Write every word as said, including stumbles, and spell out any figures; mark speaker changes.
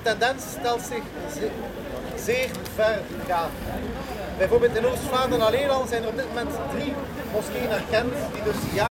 Speaker 1: tendens stelt zich zeer ver gaan. Bijvoorbeeld in Oost-Vlaanderen alleen al zijn er op dit moment drie moskeeën erkend die dus ja